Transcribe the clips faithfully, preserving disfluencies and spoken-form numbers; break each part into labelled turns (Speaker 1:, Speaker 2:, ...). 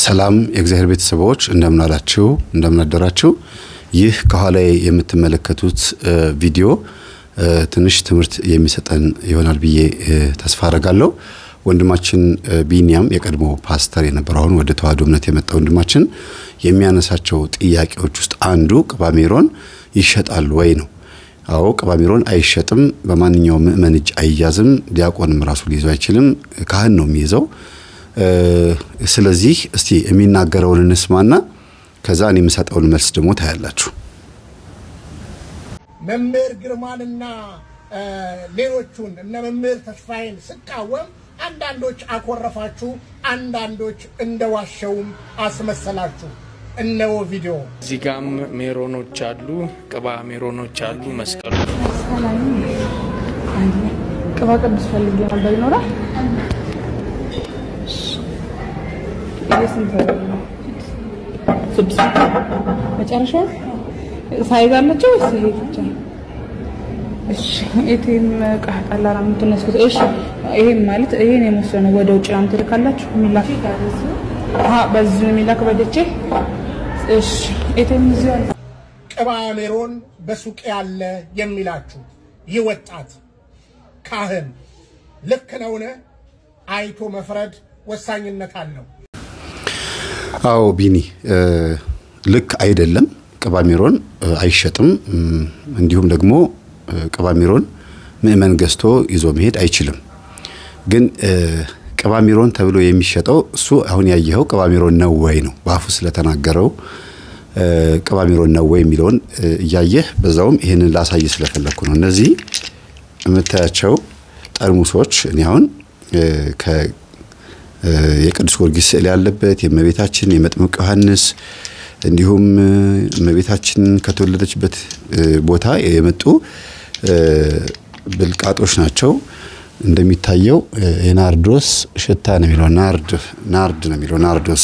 Speaker 1: ሰላም የእግዚአብሔር ቤተሰቦች እንደምን አላችሁ እንደምን አደራችሁ ይህ ከኋላ የምትመለከቱት ቪዲዮ ትንሽ ትምህርት የሚሰጠን ይሆናል ብዬ ተስፋ አደርጋለሁ ወንድማችን ቢኒያም የቀድሞ ፓስተር የነበረው አሁን ወደ ተዋህዶ እምነት የመጣው ወንድማችን የሚያነሳቸው ጥያቄዎች ውስጥ አንዱ ቅባሜሮን ይሸጣል ወይ ነው አዎ ቅባሜሮን አይሸጥም በማንኛውም ምእመን እጅ አይያዝም ዲያቆንም ራሱ ሊይዘው አይችልም ካህን ነው የሚይዘው ስለዚህ እስቲ የሚናገረውን እንስማና ከዛ እኔ የምሰጠውን መልስ ደግሞ ታያላችሁ
Speaker 2: መምህር ግርማንና ሌሎቹን እነ መምህር ተስፋዬን ስቃወም አንዳንዶች አኮረፋችሁ አንዳንዶች እንደዋሸውም አስመሰላችሁ እነሆ ቪዲዮ
Speaker 3: እዚህ ጋም ሜሮኖች አሉ ቅባ ሜሮኖች አሉ መስቀሉ
Speaker 4: ሰላም ቅባ ቅዱስ ፈልጌ ነበር ይኖራል ይስንተው ስድስት መጨረሻ ሳይዛለችው እሺ ይሄ እሺ እቴም ቃጣላራ ምትነስኩት እሺ ይሄ ማለት ይሄን የመሰለው ወደ ውጭ አምጥ ልካላችሁ ሚላክ አሃ በዚህ ሚላክ በደቼ እሺ እቴም ይዟል
Speaker 2: ቅባሜሮን በሱቅ ያለ የሚላችሁ ይወጣት ካህን ልክ ነውነ አይቶ መፍረድ ወሳኝነት አለው
Speaker 1: አው ቢኒ ልክ አይደለም ቅባሜሮን አይሸጥም እንዲሁም ደግሞ ቅባሜሮን ምእመን ገዝቶ ይዞ መሄድ አይችልም ግን ቅባሜሮን ተብሎ የሚሸጠው እሱ አሁን ያየኸው ቅባሜሮን ነው ወይ ነው ባፉ ስለተናገረው ቅባሜሮን ነው ወይ የሚለውን ያየህ በዛውም ይሄንን ላሳይ ስለፈለኩ ነው እነዚህ የምታያቸው ጠርሙሶች እኔ አሁን ከ የቅዱስ ጊዮርጊስ ስዕል ያለበት የእመቤታችን የመጥምቁ ዮሐንስ እንዲሁም እመቤታችን ከተወለደችበት ቦታ የመጡ ብልቃጦች ናቸው እንደሚታየው የናርዶስ ሽታ ነው የሚለው ናርድ ናርድ ነው የሚለው ናርዶስ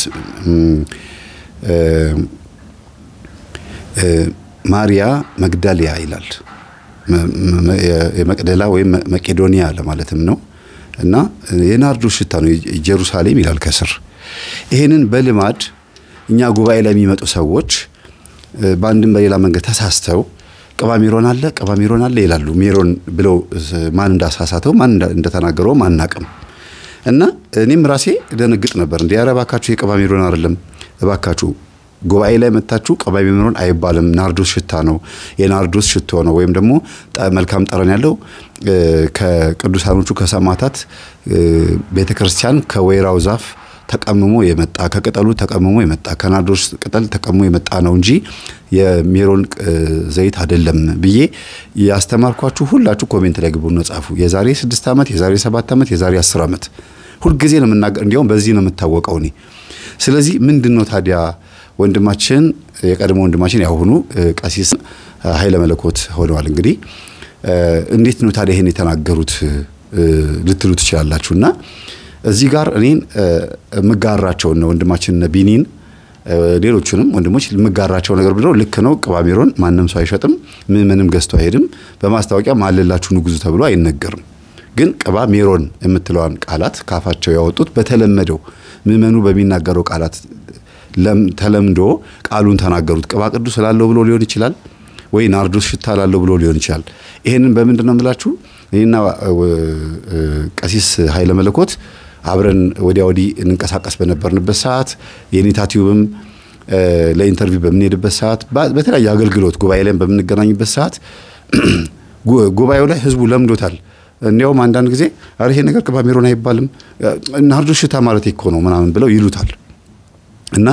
Speaker 1: ማሪያ መግዳሊያ ይላል የመቅደላ ወይ መቄዶኒያ ለማለትም ነው እና የናርዶስ ሽታ ነው ኢየሩሳሌም ይላል ከስር ይሄንን በልማድ እኛ ጉባኤ ላይ የሚመጡ ሰዎች ባንድም በሌላ መንገድ ተሳስተው ቅባሜሮን አለ ቅባሜሮን አለ ይላሉ ሜሮን ብለው ማን እንዳሳሳተው ማን እንደተናገረው ማናቀም እና እኔም ራሴ ደንግጥ ነበር እንዴ ያረባካችሁ የቅባሜሮን አይደለም እባካችሁ ጉባኤ ላይ መጣችሁ ቅባሜሮን አይባልም ናርዶስ ሽታ ነው የናርዶስ ሽቶ ነው ወይም ደግሞ መልካም ጠረን ያለው ከቅዱሳኖቹ ከሰማዕታት ቤተክርስቲያን ከወይራው ዛፍ ተቀምሞ የመጣ ከቅጠሉ ተቀምሞ የመጣ ከናርዶስ ቅጠል ተቀምሞ የመጣ ነው እንጂ የሜሮን ዘይት አይደለም ብዬ ያስተማርኳችሁ ሁላችሁ ኮሜንት ላይ ግቡና ጻፉ የዛሬ ስድስት አመት የዛሬ ሰባት አመት የዛሬ አስር አመት ሁሉ ጊዜ ነው የምናገር እንዲያውም በዚህ ነው የምታወቀው እኔ ስለዚህ ምንድነው ታዲያ ወንድማችን የቀድሞ ወንድማችን ያሁኑ ቀሲስ ኃይለ መለኮት ሆነዋል እንግዲህ እንዴት ነው ታዲያ ይሄን የተናገሩት ልትሉ ትችላላችሁና እዚህ ጋር እኔን መጋራቸው ነው ወንድማችን ቢኒን ሌሎቹንም ወንድሞች መጋራቸው ነገር ብለው ልክ ነው ቅባሜሮን ማንንም ሰው አይሸጥም ምንም ገዝቶ አይሄድም በማስታወቂያ ማለላችሁ ንጉዙ ተብሎ አይነገርም ግን ቅባሜሮን የምትለዋን ቃላት ካፋቸው ያወጡት በተለመደው ምእመኑ በሚናገረው ቃላት ለም ተለምዶ ቃሉን ተናገሩት ቅባ ቅዱስ ስላለው ብሎ ሊሆን ይችላል ወይ ናርዶስ ሽታ ላለው ብሎ ሊሆን ይችላል ይሄንን በመንደነው ምላችሁ እኔና ቀሲስ ኃይለ መለኮት አብረን ወዲያ ወዲ እንንቀሳቀስ በነበርንበት ሰዓት የኔታቲውም ለኢንተርቪው በምንሄድበት ሰዓት በተለያየ አገልግሎት ጉባኤ ላይ በምንገናኝበት ሰዓት ጉባኤው ላይ ህዝቡ ለምዶታል እንዲያውም አንዳንድ ጊዜ አረ ይሄ ነገር ቅባሜሮን አይባልም ናርዶስ ሽታ ማለት እኮ ነው ምናምን ብለው ይሉታል እና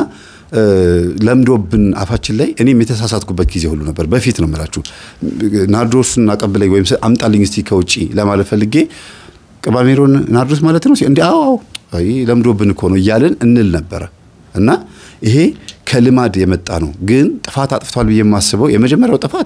Speaker 1: ለምዶብን አፋችን ላይ እኔም የተሳሳትኩበት ጊዜ ሁሉ ነበር በፊት ነው መላችሁ ናርዶስን አቀብለኝ ወይም አምጣልኝ እስቲ ከውጪ ለማለት ፈልጌ ቅባሜሮን ናርዶስ ማለት ነው እንዴ አዎ አይ ለምዶብን እኮ ነው ይያልን እንል ነበር እና ይሄ ከልማድ የመጣ ነው ግን ጥፋት አጥፍቷል ብዬ የማስበው የመጀመሪያው ጥፋት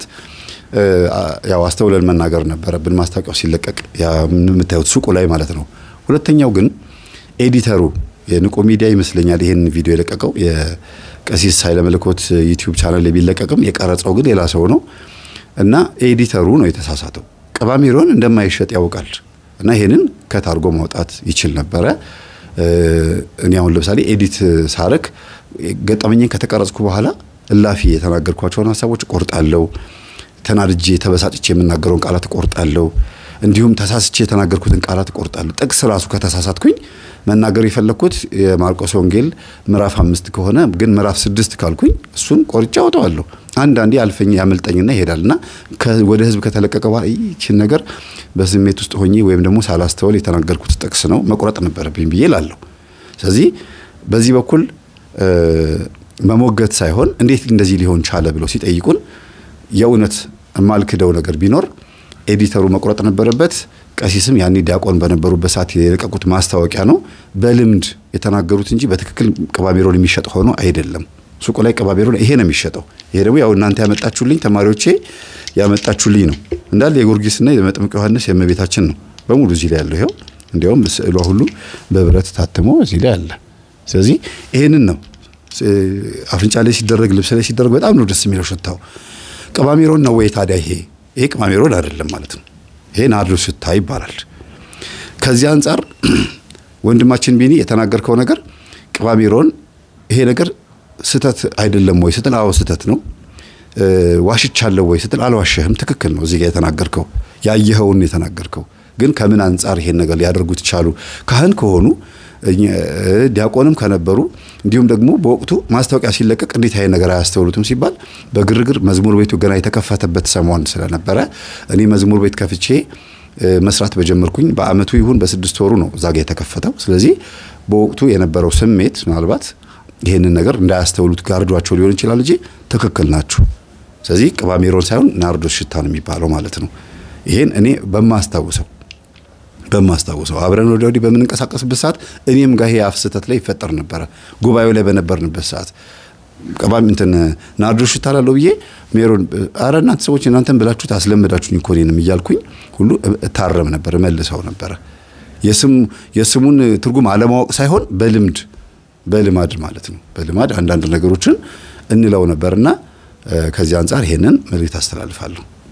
Speaker 1: ያው አስተውለን መናገር ነበረብን ማስታወቂያው ሲለቀቅ ያ የምታዩት ሱቁ ላይ ማለት ነው ሁለተኛው ግን ኤዲተሩ የንቆ ሚዲያ ይመስለኛል ይሄን ቪዲዮ የለቀቀው የቀሲስ ኃይለ መለኮት ዩቲዩብ ቻናል ላይ ቢለቀቅም የቀረጸው ግን ሌላ ሰው ነው እና ኤዲተሩ ነው የተሳሳተው ቅባሜሮን እንደማይሸጥ ያውቃል እና ይሄንን ከታርጎ ማውጣት ይችል ነበር እኔ አሁን ለምሳሌ ኤዲት ሳረክ ገጠመኝን ከተቀረጽኩ በኋላ እላፊ የተናገርኳቸውን ሐሳቦች ቆርጣለሁ ተናድጄ ተበሳጭቼ የምናገረውን ቃላት ቆርጣለሁ እንዲሁም ተሳስቼ የተናገርኩትን ቃላት ቆርጣለሁ ጥቅስ ራሱ ከተሳሳትኩኝ መናገር የፈለኩት የማርቆስ ወንጌል ምዕራፍ አምስት ከሆነ ግን ምዕራፍ ስድስት ካልኩኝ እሱን ቆርጬ አውጣዋለሁ አንድ አንዴ አልፈኝ ያመልጠኝና ይሄዳልና ወደ ህዝብ ከተለቀቀ በኋላ ይህን ነገር በስሜት ውስጥ ሆኜ ወይም ደግሞ ሳላስተውል የተናገርኩት ጥቅስ ነው መቆረጥ ነበረብኝ ብዬ እላለሁ ስለዚህ በዚህ በኩል መሞገት ሳይሆን እንዴት እንደዚህ ሊሆን ቻለ ብለው ሲጠይቁን የእውነት ማልክደው ነገር ቢኖር ኤዲተሩ መቆረጥ ነበረበት ቀሲስም ያኒ ዲያቆን በነበሩበት ሰዓት የለቀቁት ማስታወቂያ ነው በልምድ የተናገሩት እንጂ በትክክል ቅባሜሮን የሚሸጥ ሆኖ አይደለም ሱቁ ላይ ቅባሜሮን ይሄ ነው የሚሸጠው ይሄ ደግሞ ያው እናንተ ያመጣችሁልኝ ተማሪዎቼ ያመጣችሁልኝ ነው እንዳለ የጊዮርጊስና የመጥምቅ ዮሐንስ የእመቤታችን ነው በሙሉ እዚህ ላይ ያለው ይሄው እንዲያውም ስዕሏ ሁሉ በብረት ታትሞ እዚህ ላይ አለ ስለዚህ ይሄንን ነው አፍንጫ ላይ ሲደረግ ልብስ ላይ ሲደረግ በጣም ነው ደስ የሚለው ሽታው ቅባሜሮን ነው ወይ ታዲያ ይሄ ይሄ ቅባሜሮን አይደለም ማለት ነው ይሄ ናርዶስ ሽታ ይባላል ከዚህ አንፃር ወንድማችን ቢኒ የተናገርከው ነገር ቅባሜሮን ይሄ ነገር ስተት አይደለም ወይ ስትል አዎ ስተት ነው ዋሽቻለሁ ወይ ስትል አልዋሸህም ትክክል ነው እዚህ ጋር የተናገርከው ያየኸውን የተናገርከው ግን ከምን አንፃር ይሄን ነገር ሊያደርጉት ቻሉ ካህን ከሆኑ ዲያቆንም ከነበሩ እንዲሁም ደግሞ በወቅቱ ማስታወቂያ ሲለቀቅ እንዴት ያይ ነገር አያስተውሉትም ሲባል በግርግር መዝሙር ቤቱ ገና የተከፈተበት ሰሞን ስለነበረ እኔ መዝሙር ቤት ከፍቼ መስራት በጀመርኩኝ በአመቱ ይሁን በስድስት ወሩ ነው ዛጋ የተከፈተው ስለዚህ በወቅቱ የነበረው ስሜት ምናልባት ይሄንን ነገር እንዳያስተውሉት ጋርዷቸው ሊሆን ይችላል እንጂ ትክክል ናችሁ ስለዚህ ቅባሜሮን ሳይሆን ናርዶስ ሽታ ነው የሚባለው ማለት ነው ይሄን እኔ በማስተዋወሰው በማስተዋወሰው አብረን ወደ ወዲህ በመንቀሳቀስበት ሰዓት እኔም ጋር ይሄ አፍስተት ላይ ይፈጠር ነበር ጉባኤው ላይ በነበርንበት ሰዓት ቅባም እንትን ናርዶስ ሽታ አለው ብዬ ሜሮን አረናት ሰዎች እናንተን ብላችሁ ታስለምዳችሁኝ እኮ እኔንም ይያልኩኝ ሁሉ ታረም ነበር መልሰው ነበር የስም የስሙን ትርጉም አለማወቅ ሳይሆን በልምድ በልማድ ማለት ነው በልማድ አንዳንድ ነገሮችን እንለው ነበርና ከዚህ አንፃር ይሄንን መልእክት አስተላልፋለሁ